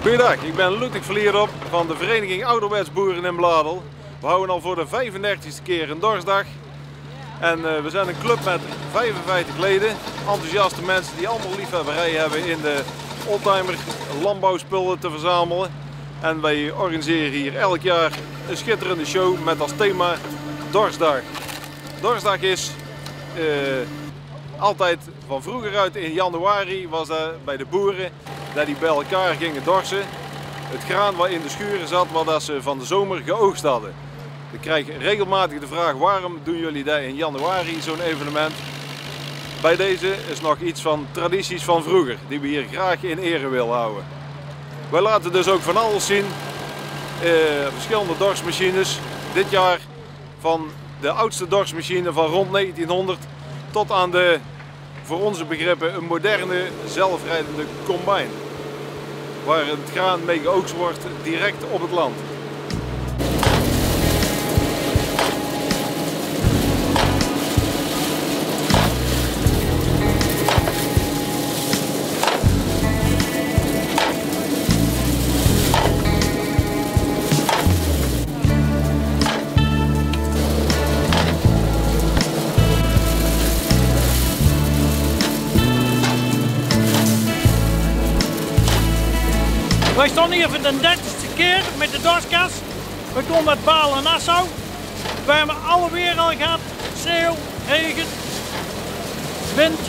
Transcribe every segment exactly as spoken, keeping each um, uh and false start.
Goeiedag, ik ben Ludwig Vlierop van de vereniging Ouderwets Boeren in Bladel. We houden al voor de vijfendertigste keer een dorpsdag. En uh, we zijn een club met vijfenvijftig leden, enthousiaste mensen die allemaal liefhebberij hebben in de oldtimer landbouwspullen te verzamelen. En wij organiseren hier elk jaar een schitterende show met als thema Dorpsdag. Dorpsdag is uh, altijd van vroeger uit in januari was dat bij de boeren dat die bij elkaar gingen dorsen. Het graan wat in de schuren zat wat ze van de zomer geoogst hadden. Ik krijg regelmatig de vraag waarom doen jullie dat in januari zo'n evenement. Bij deze is nog iets van tradities van vroeger die we hier graag in ere willen houden. Wij laten dus ook van alles zien. Uh, verschillende dorsmachines. Dit jaar van de oudste dorsmachine van rond negentienhonderd tot aan de, voor onze begrippen, een moderne zelfrijdende combine. Waar het graan mee geoogst wordt direct op het land. Wij staan hier voor de dertigste keer met de dorskas. We komen uit Baal en Nassau. We hebben alle weer al gehad. Sneeuw, regen, wind.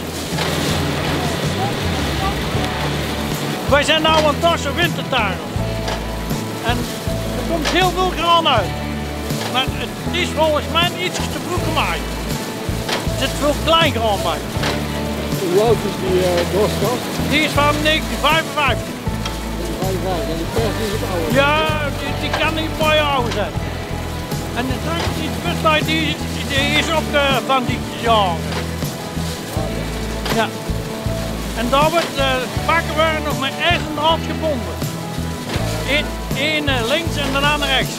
Wij zijn nu aan het dorsen wintertuigen. En er komt heel veel graan uit. Maar het is volgens mij iets te vroeg gemaaid. Er zit veel klein graan bij. Hoe oud is die uh, dorskas? Die is van negentien vijfenvijftig. En die pers is het oude? Ja, die, die kan niet een paar jaar ouder zijn. En de tractor die, die, die is ook uh, van die jaren. Ja. En daar wordt de uh, pakken worden nog met echt een draad gebonden. Eén, één uh, links en de andere rechts.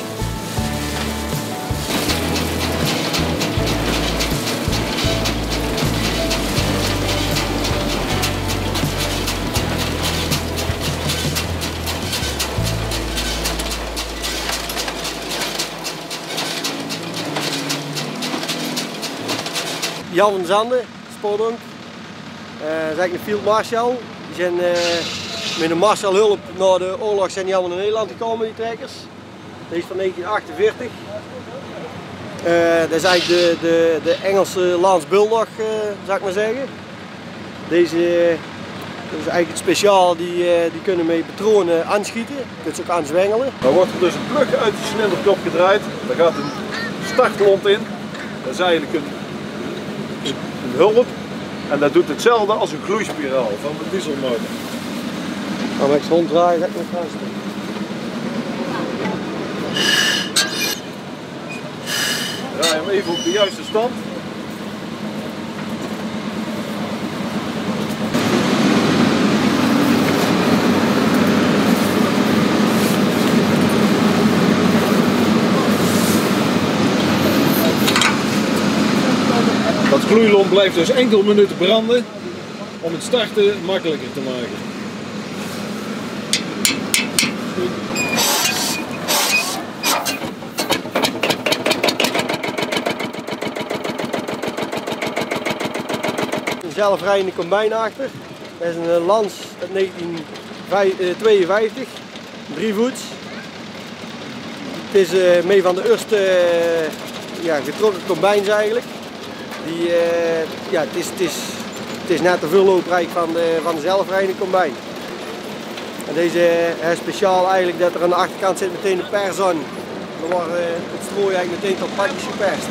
Jan van Zanden, Spodonk. Uh, dat is eigenlijk een field marshal. Die zijn uh, met een marshalhulp na de oorlog zijn die allemaal naar Nederland gekomen, die trekkers. Deze is van negentien achtenveertig. Uh, dat is eigenlijk de, de, de Engelse Lance Bulldog, uh, zou ik maar zeggen. Deze uh, dat is eigenlijk het speciaal, die, uh, die kunnen met patronen aanschieten. Je kunt ze ook aanzwengelen. Dan wordt er dus een plug uit de cilinderkop gedraaid. Daar gaat een startlont in. Dat is eigenlijk een een hulp en dat doet hetzelfde als een gloeispiraal van de dieselmotor. Als ik ronddraai, ga ik nog gaan staan. Draai hem even op de juiste stand. Dat gloeilont blijft dus enkele minuten branden om het starten makkelijker te maken. Een zelfrijdende combine achter. Dat is een Lance uit negentien tweeënvijftig, drievoets. Het is uh, mee van de eerste uh, ja, getrokken combines eigenlijk. Die, uh, ja, het, is, het, is, het is net de vullooprijk van de, van de zelfrijdende combine. En deze is speciaal eigenlijk dat er aan de achterkant zit meteen een pers aan. Dan wordt uh, het strooi eigenlijk meteen tot pakjes geperst.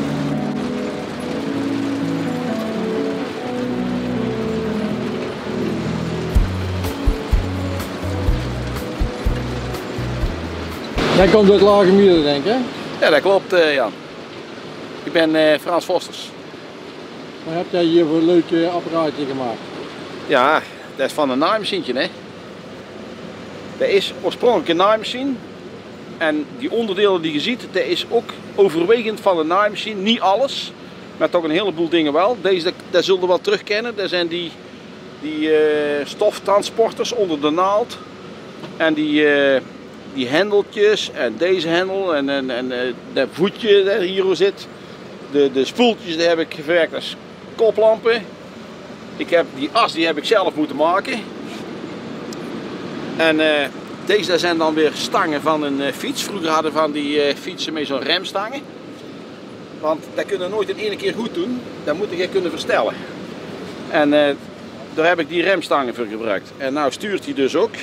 Jij komt uit Lage Mieren, denk ik, hè? Ja, dat klopt, uh, Jan. Ik ben uh, Frans Vosters. Wat heb jij hier voor een leuk uh, apparaatje gemaakt? Ja, dat is van een naaimachientje, hè. Dat is oorspronkelijk een naaimachine. En die onderdelen die je ziet, dat is ook overwegend van een naaimachine. Niet alles, maar toch een heleboel dingen wel. Deze, dat zullen we wel terugkennen. Dat zijn die, die uh, stoftransporters onder de naald. En die, uh, die hendeltjes en deze hendel en, en, en uh, dat voetje dat hier zit. De, de spoeltjes die heb ik gewerkt als koplampen. Ik heb, die as die heb ik zelf moeten maken. En uh, deze zijn dan weer stangen van een uh, fiets. Vroeger hadden we van die uh, fietsen met zo'n remstangen. Want dat kunnen we nooit in één keer goed doen. Dat moet je kunnen verstellen. En uh, daar heb ik die remstangen voor gebruikt. En nou stuurt hij dus ook.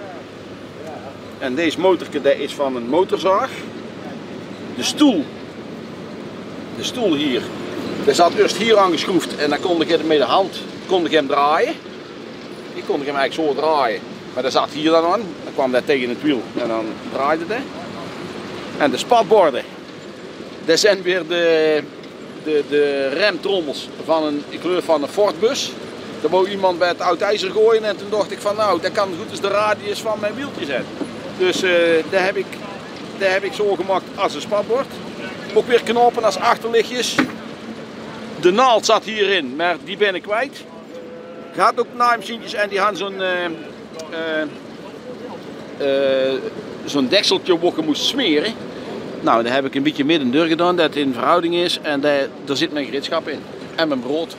En deze motorke dat is van een motorzaag. De stoel. De stoel hier. Die zat eerst hier aangeschroefd en dan kon ik hem met de hand kon ik hem draaien. Ik kon hem eigenlijk zo draaien. Maar dat zat hier dan aan. Dan kwam dat tegen het wiel en dan draaide dat. En de spatborden. Dat zijn weer de, de, de remtrommels van een, ik geloof van een Fordbus. Daar wou iemand bij het oud ijzer gooien en toen dacht ik van nou, dat kan goed als de radius van mijn wieltje zijn. Dus uh, dat, heb ik, dat heb ik zo gemaakt als een spatbord. Ook weer knopen als achterlichtjes. De naald zat hierin, maar die ben ik kwijt. Ik had ook naaimachientjes en die hadden zo'n uh, uh, uh, zo'n dekseltje waar je moest smeren. Nou, daar heb ik een beetje midden deur gedaan, dat het in verhouding is en daar, daar zit mijn gereedschap in. En mijn brood.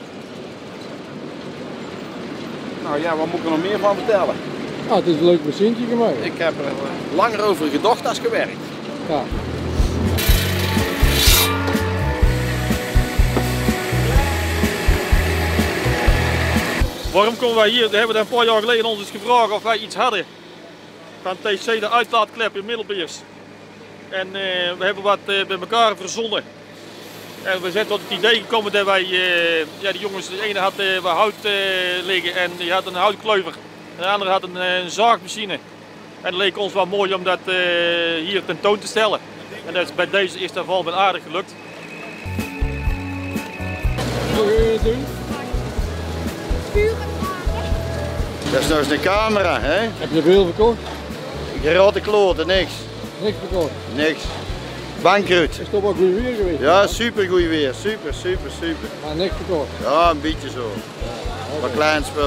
Nou ja, wat moet ik er nog meer van vertellen? Ah, het is een leuk machientje gemaakt. Ik heb er langer over gedacht als gewerkt. Ja. Waarom komen wij hier? We hebben een paar jaar geleden ons eens gevraagd of wij iets hadden van T C, de uitlaatklep in Middelbeers. En uh, we hebben wat uh, bij elkaar verzonnen. En we zijn tot het idee gekomen dat wij, uh, ja, die jongens, de ene had uh, wat hout uh, liggen en die had een houtkleuver. En de andere had een, uh, een zaagmachine. En het leek ons wel mooi om dat uh, hier tentoon te stellen. En dat is, bij deze is dat wel aardig gelukt. Wat ga je doen? Dat is nou eens een camera, hè? Heb je veel verkocht? Grote kloten, niks. Niks verkocht. Niks. Bankroet. Is toch wel goed weer geweest? Ja, super goed weer. Super, super, super. Maar niks verkocht. Ja, een beetje zo. Wat klein spul.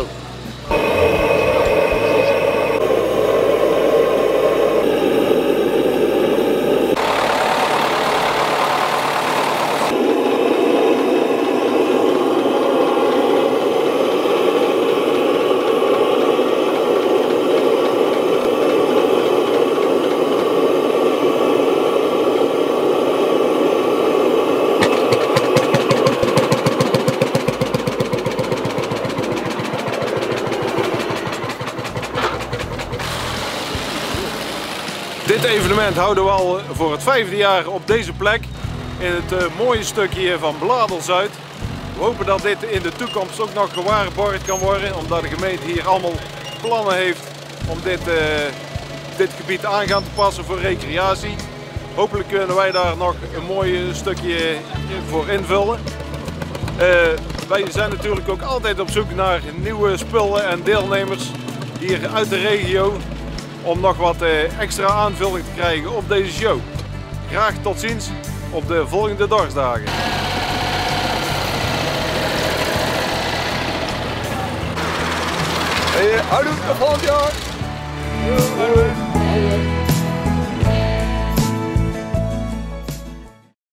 Dit evenement houden we al voor het vijfde jaar op deze plek in het uh, mooie stukje hier van Bladel-Zuid. We hopen dat dit in de toekomst ook nog gewaarborgd kan worden, omdat de gemeente hier allemaal plannen heeft om dit, uh, dit gebied aan gaan te passen voor recreatie. Hopelijk kunnen wij daar nog een mooi stukje voor invullen. Uh, wij zijn natuurlijk ook altijd op zoek naar nieuwe spullen en deelnemers hier uit de regio, om nog wat extra aanvulling te krijgen op deze show. Graag tot ziens op de volgende dorpsdagen. Hey, houdoe, tot volgend jaar!